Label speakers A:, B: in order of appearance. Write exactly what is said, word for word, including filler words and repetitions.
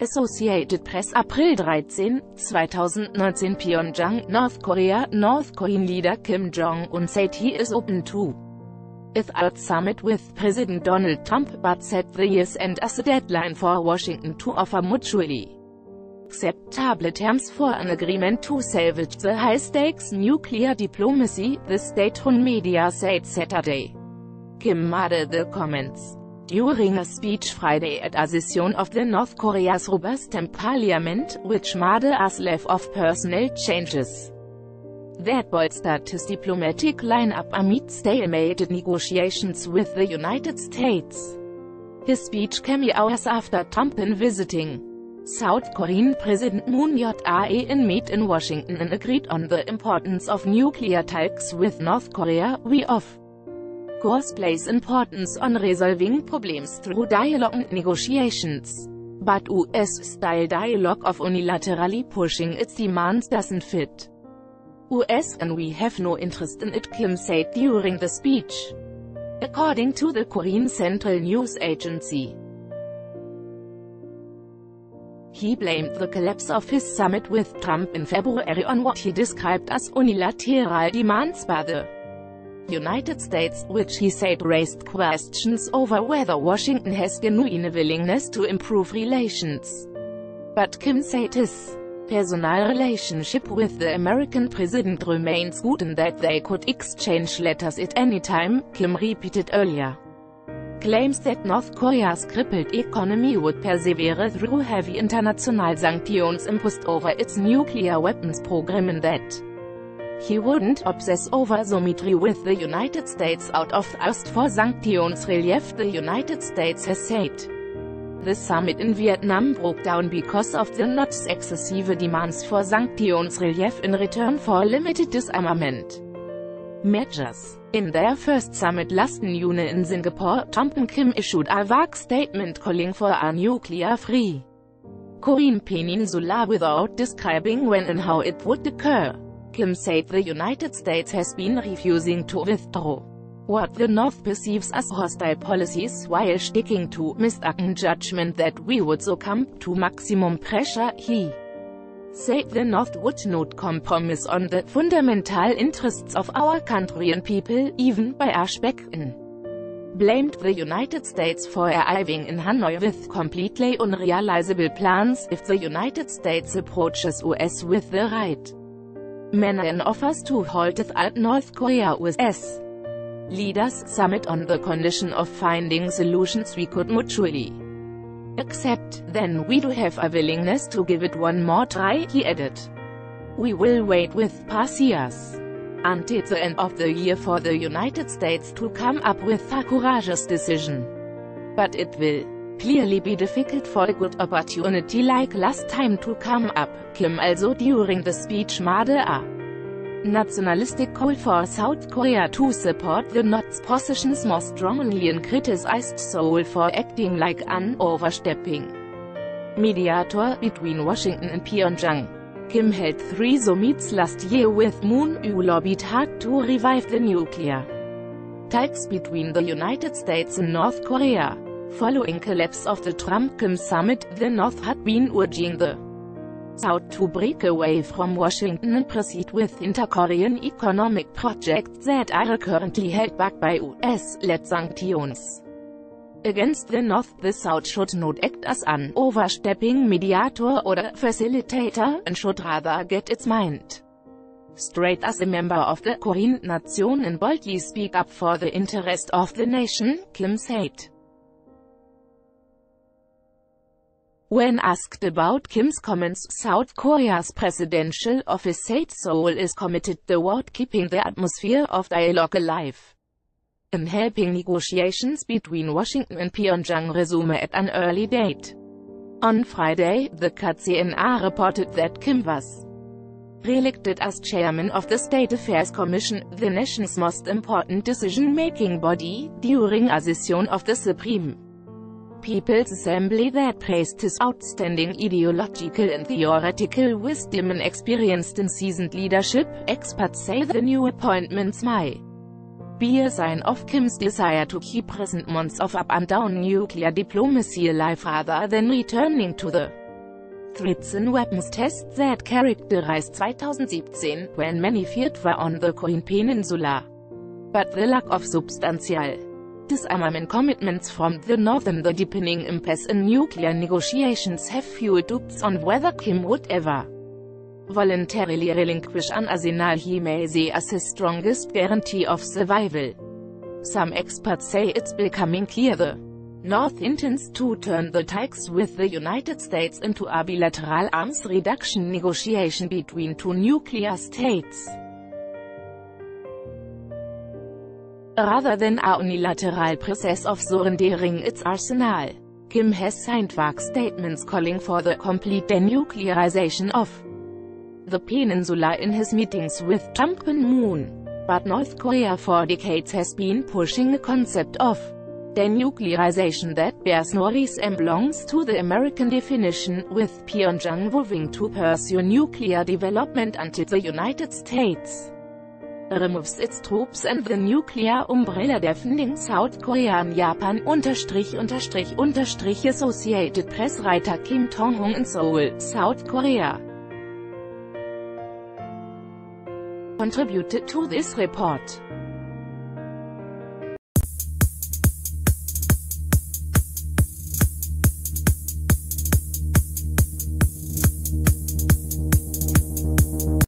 A: Associated Press April dreizehn, zweitausendneunzehn Pyeongchang, North Korea. North Korean leader Kim Jong-un said he is open to a third summit with President Donald Trump, but set the year's end as a deadline for Washington to offer mutually acceptable terms for an agreement to salvage the high-stakes nuclear diplomacy, the state-run media said Saturday. Kim made the comments during a speech Friday at a session of the North Korea's robust parliament, which made a slew of personnel changes that bolstered his diplomatic lineup amid stalemated negotiations with the United States. His speech came hours after Trump in visiting South Korean President Moon Jae-in met in Washington and agreed on the importance of nuclear talks with North Korea. We of course place importance on resolving problems through dialogue and negotiations. But U S-style dialogue of unilaterally pushing its demands doesn't fit U S and we have no interest in it, Kim said during the speech, according to the Korean Central News Agency. He blamed the collapse of his summit with Trump in February on what he described as unilateral demands by the United States, which he said raised questions over whether Washington has genuine willingness to improve relations. But Kim said his personal relationship with the American president remains good and that they could exchange letters at any time, Kim repeated earlier. Claims that North Korea's crippled economy would persevere through heavy international sanctions imposed over its nuclear weapons program and that he wouldn't obsess over symmetry with the United States out of thirst for sanctions relief, the United States has said. The summit in Vietnam broke down because of the North's excessive demands for sanctions relief in return for limited disarmament measures. In their first summit last June in Singapore, Trump and Kim issued a vague statement calling for a nuclear-free Korean peninsula without describing when and how it would occur. Kim said the United States has been refusing to withdraw what the North perceives as hostile policies while sticking to mistaken judgment that we would succumb to maximum pressure. He said the North would not compromise on the fundamental interests of our country and people, even by Ashbecken. Blamed the United States for arriving in Hanoi with completely unrealizable plans if the United States approaches U S with the right manner and offers to halt the third North Korea U S leaders summit on the condition of finding solutions we could mutually accept, then we do have a willingness to give it one more try, he added. We will wait with patience until the end of the year for the United States to come up with a courageous decision. But it will clearly be difficult for a good opportunity like last time to come up, Kim also during the speech made a nationalistic call for South Korea to support the North's positions more strongly and criticized Seoul for acting like an overstepping mediator between Washington and Pyongyang. Kim held three summits last year with Moon, who lobbied hard to revive the nuclear talks between the United States and North Korea. Following collapse of the Trump-Kim summit, the North had been urging the South to break away from Washington and proceed with inter-Korean economic projects that are currently held back by U S-led sanctions against the North. The South should not act as an overstepping mediator or facilitator, and should rather get its mind straight as a member of the Korean nation and boldly speak up for the interest of the nation, Kim said. When asked about Kim's comments, South Korea's presidential office said Seoul is committed toward keeping the atmosphere of dialogue alive and helping negotiations between Washington and Pyongyang resume at an early date. On Friday, the K C N A reported that Kim was re-elected as chairman of the State Affairs Commission, the nation's most important decision-making body, during a session of the Supreme People's Assembly that praised his outstanding ideological and theoretical wisdom and experienced and seasoned leadership. Experts say the new appointments may be a sign of Kim's desire to keep recent months of up-and-down nuclear diplomacy alive rather than returning to the threats and weapons tests that characterized twenty seventeen, when many feared war on the Korean Peninsula. But the lack of substantial disarmament commitments from the North and the deepening impasse in nuclear negotiations have fueled doubts on whether Kim would ever voluntarily relinquish an arsenal he may see as his strongest guarantee of survival. Some experts say it's becoming clear the North intends to turn the talks with the United States into a bilateral arms reduction negotiation between two nuclear states, rather than a unilateral process of surrendering its arsenal. Kim has signed vague statements calling for the complete denuclearization of the peninsula in his meetings with Trump and Moon. But North Korea for decades has been pushing a concept of denuclearization that bears no resemblance to the American definition, with Pyongyang vowing to pursue nuclear development until the United States removes its troops and the nuclear umbrella defending South Korea and Japan. Unterstrich, unterstrich, unterstrich Associated Press writer Kim Tong-hong in Seoul, South Korea contributed to this report.